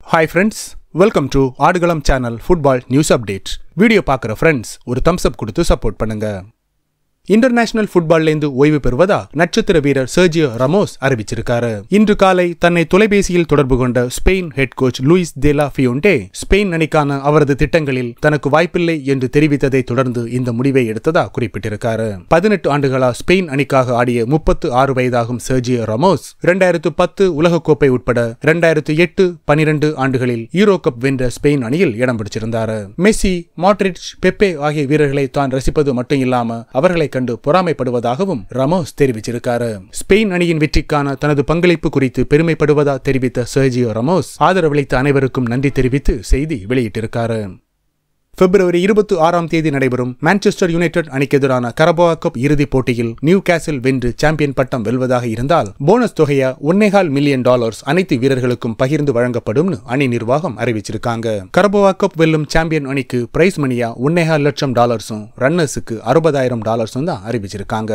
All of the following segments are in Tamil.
Hi friends, welcome to Aadukalam channel Football News Update. Video பார்க்குற friends ஒரு thumbs up கொடுத்து support பண்ணுங்க. இன்டர்நேஷனல் ஃபுட்பால்லேந்து ஓய்வு பெறுவதா நட்சத்திர வீரர் சர்ஜியோ ரமோஸ் அறிவிச்சிருக்காரு. இன்று காலை தன்னை தொலைபேசியில் தொடர்பு கொண்ட Spain head coach Luis de la Fuente Spain அணிக்கான அவரது திட்டங்களில் தனக்கு வாய்ப்பில்லை என்று தெரிவித்ததை தொடர்ந்து இந்த முடிவை எடுத்ததா குறிப்பிட்டிருக்காரு. 18 ஆண்டுகளா ஸ்பெயின் அணிக்காக ஆடிய 36 வயதாகும் சர்ஜியோ ரமோஸ் 2010 உலகக்கோப்பை உட்பட 2008, 12 ஆண்டுகளில் யூரோ கப் வென்ற ஸ்பெயின் அணியில் இடம் பிடிச்சிருந்தார். மெஸ்ஸி, மாட்ரிச், பெப்பே ஆகிய வீரர்களை தான் ரசிப்பது மட்டும் இல்லாம அவர்களை கண்டு பொறாமைப்படுவதாகவும் ரமோஸ் தெரிவிச்சிருக்காரு. ஸ்பெயின் அணியின் வெற்றிக்கான தனது பங்களிப்பு குறித்து பெருமைப்படுவதா தெரிவித்த சர்ஜியோ ரமோஸ் ஆதரவளித்த அனைவருக்கும் நன்றி தெரிவித்து செய்தி வெளியிட்டிருக்காரு. பிப்ரவரி 26ஆம் தேதி நடைபெறும் மான்செஸ்டர் யுனைடெட் அணிக்கு எதிரான கரபோ கப் இறுதிப் போட்டியில் நியூ கேசல் வென்று சாம்பியன் பட்டம் வெல்வதாக இருந்தால் போனஸ் தொகையா $1.25 மில்லியன் அனைத்து வீரர்களுக்கும் பகிர்ந்து வழங்கப்படும் அணி நிர்வாகம் அறிவிச்சிருக்காங்க. கரபோ கப் வெல்லும் சாம்பியன் அணிக்கு பிரைஸ் மணியா $1.25 லட்சம் ரன்னர்ஸுக்கு $60,000 தான் அறிவிச்சிருக்காங்க.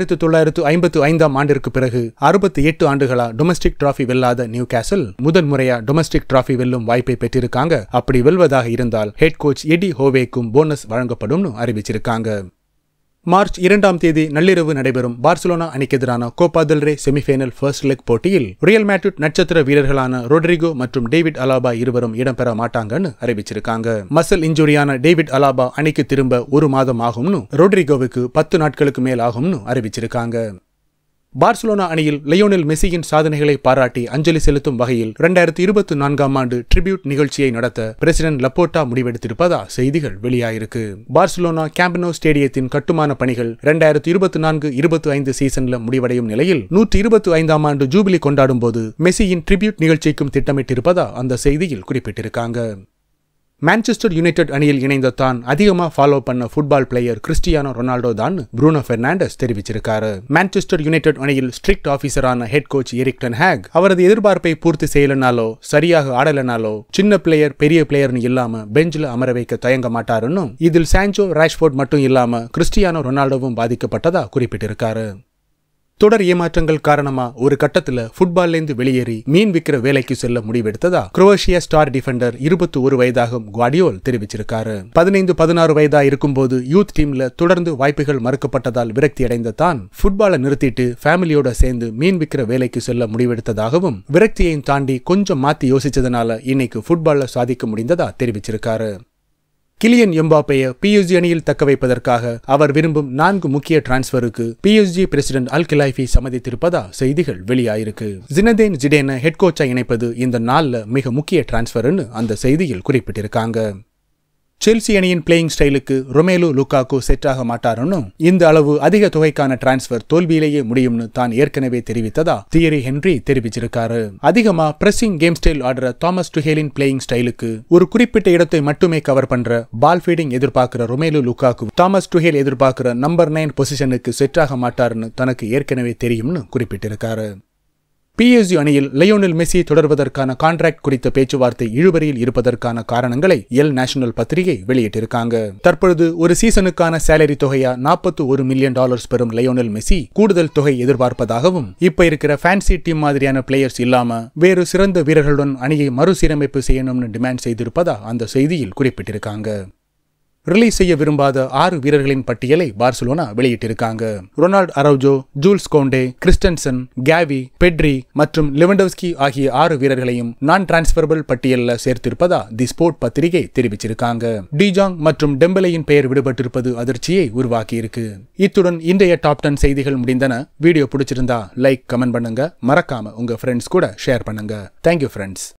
1955ஆம் ஆண்டிற்கு பிறகு 68 ஆண்டுகளா டொமஸ்டிக் டிராபி வெல்லாத நியூ கேசல் முதன்முறையா டொமஸ்டிக் டிராபி வெல்லும் வாய்ப்பை பெற்றிருக்காங்க. அப்படி வெல்வதாக இருந்தால் ஹெட் கோச் எடி ஹோவேக்கும் போனஸ் வழங்கப்படும் அறிவிச்சிருக்காங்க. மார்ச் 2ஆம் தேதி நள்ளிரவு நடைபெறும் பார்சிலோனா அணிக்கு எதிரான Copa del Rey semifinal first leg போட்டியில் ரியல் மேட்ரிட் நட்சத்திர வீரர்களான ரோட்ரிகோ மற்றும் டேவிட் அலாபா இருவரும் இடம்பெற மாட்டாங்கன்னு அறிவிச்சிருக்காங்க. மசல் இன்ஜுரியான டேவிட் அலாபா அணிக்கு திரும்ப 1 மாதம் ஆகும்னு, ரோட்ரிகோவுக்கு 10 நாட்களுக்கு மேல் ஆகும்னு அறிவிச்சிருக்காங்க. பார்சிலோனா அணியில் லியோனல் மெஸ்ஸியின் சாதனைகளை பாராட்டி அஞ்சலி செலுத்தும் வகையில் 2024ஆம் ஆண்டு ட்ரிபியூட் நிகழ்ச்சியை நடத்த பிரசிடென்ட் லப்போர்ட்டா முடிவெடுத்திருப்பதா செய்திகள் வெளியாயிருக்கு. பார்சிலோனா கேம்ப் நோ ஸ்டேடியத்தின் கட்டுமான பணிகள் 2024-25 சீசன்ல முடிவடையும் நிலையில் 125ஆம் ஆண்டு ஜூபிலி கொண்டாடும் போது மெஸ்ஸியின் ட்ரிபியூட் நிகழ்ச்சிக்கும் திட்டமிட்டிருப்பதா அந்த செய்தியில் குறிப்பிட்டிருக்காங்க. மான்செஸ்டர் யுனைடெட் அணியில் இணைந்த தான் அதிகமா ஃபாலோ பண்ண ஃபுட்பால் பிளேயர் கிறிஸ்டியானோ ரொனால்டோ தான் ப்ரூனோ பெர்னாண்டஸ் தெரிவிச்சிருக்காரு. மான்செஸ்டர் யுனைடெட் அணியில் ஸ்ட்ரிக்ட் ஆபீசரான head coach Erik ten Hag அவரது எதிர்பார்ப்பை பூர்த்தி செய்யலனாலோ சரியாக ஆடலனாலோ சின்ன பிளேயர் பெரிய பிளேயர்னு இல்லாம பெஞ்சில் அமர வைக்க தயங்க மாட்டாருன்னு, இதில் சான்சோ, ராஷ்போர்ட் மட்டும் இல்லாம கிறிஸ்டியானோ ரொனால்டோவும் பாதிக்கப்பட்டதா குறிப்பிட்டிருக்காரு. தொடர் ஏமாற்றங்கள் காரணமா ஒரு கட்டத்துல ஃபுட்பால்லேந்து வெளியேறி மீன் விற்கிற வேலைக்கு செல்ல முடிவெடுத்ததா குரோஷியா ஸ்டார் டிஃபெண்டர் 21 வயதாகும் குவாடியோல் தெரிவிச்சிருக்காரு. 15-16 வயதா இருக்கும்போது யூத் டீம்ல தொடர்ந்து வாய்ப்புகள் மறுக்கப்பட்டதால் விரக்தி அடைந்த தான் ஃபுட்பாலை நிறுத்திட்டு ஃபேமிலியோட சேர்ந்து மீன் விற்கிற வேலைக்கு செல்ல முடிவெடுத்ததாகவும், விரக்தியையும் தாண்டி கொஞ்சம் மாத்தி யோசிச்சதுனால இன்னைக்கு ஃபுட்பால்ல சாதிக்க முடிந்ததா தெரிவிச்சிருக்காரு. கிலியன் எம்பாப்பேயை PSG அணியில் தக்க வைப்பதற்காக அவர் விரும்பும் 4 முக்கிய டிரான்ஸ்பருக்கு PSG பிரசிடென்ட் அல் கிலாய்ஃபி சம்மதித்திருப்பதா செய்திகள் வெளியாயிருக்கு. ஜினேடின் ஜிடேனை ஹெட் கோச்சா இணைப்பது இந்த நாள்ல மிக முக்கிய டிரான்ஸ்பர்னு அந்த செய்தியில் குறிப்பிட்டிருக்காங்க. செல்சி அணியின் பிளேயிங் ஸ்டைலுக்கு ரொமேலு லுகாக்கு செட் ஆக மாட்டாருன்னு, இந்த அளவு அதிக தொகைக்கான டிரான்ஸ்பர் தோல்வியிலேயே முடியும்னு தான் ஏற்கனவே தெரிவித்ததா தியரி ஹென்ரி தெரிவிச்சிருக்காரு. அதிகமா பிரசிங் கேம் ஸ்டைல் ஆடுற தாமஸ் டுஹேலின் பிளேயிங் ஸ்டைலுக்கு ஒரு குறிப்பிட்ட இடத்தை மட்டுமே கவர் பண்ற பால் ஃபீடிங் எதிர்பார்க்கிற ரொமேலு லுகாக்கு தாமஸ் டுஹேல் எதிர்பார்க்கிற நம்பர் 9 பொசிஷனுக்கு செட் ஆக மாட்டாருன்னு தனக்கு ஏற்கனவே தெரியும்னு குறிப்பிட்டிருக்காரு. PSG அணியில் லியோனல் மெஸ்ஸி தொடர்வதற்கான கான்ட்ராக்ட் குறித்த பேச்சுவார்த்தை இழுபறியில் இருப்பதற்கான காரணங்களை எல் நேஷனல் பத்திரிகை வெளியிட்டிருக்காங்க. தற்பொழுது ஒரு சீசனுக்கான சேலரி தொகையா $41 மில்லியன் பெறும் லியோனல் மெஸ்ஸி கூடுதல் தொகை எதிர்பார்ப்பதாகவும், இப்ப இருக்கிற ஃபேன்சி டீம் மாதிரியான பிளேயர்ஸ் இல்லாம வேறு சிறந்த வீரர்களுடன் அணியை மறுசீரமைப்பு செய்யணும்னு டிமாண்ட் செய்திருப்பதா அந்த செய்தியில் குறிப்பிட்டிருக்காங்க. ரிலீஸ் செய்ய விரும்பாத 6 வீரர்களின் பட்டியலை பார்சிலோனா வெளியிட்டிருக்காங்க. Ronald Araujo, Jules Kounde, Christensen, Gavi, Pedri மற்றும் லெவண்டோவ்ஸ்கி ஆகிய 6 வீரர்களையும் நான் டிரான்ஸ்பரபிள் பட்டியலில் சேர்த்திருப்பதா தி ஸ்போர்ட் பத்திரிகை தெரிவிச்சிருக்காங்க. டிஜாங் மற்றும் டெம்பலேயின் பெயர் விடுபட்டிருப்பது அதிர்ச்சியை உருவாக்கியிருக்கு. இத்துடன் இன்றைய டாப் 10 செய்திகள் முடிந்தன. வீடியோ பிடிச்சிருந்தா லைக், கமெண்ட் பண்ணுங்க. மறக்காம உங்க ஃப்ரெண்ட்ஸ் கூட ஷேர் பண்ணுங்க. Thank you friends.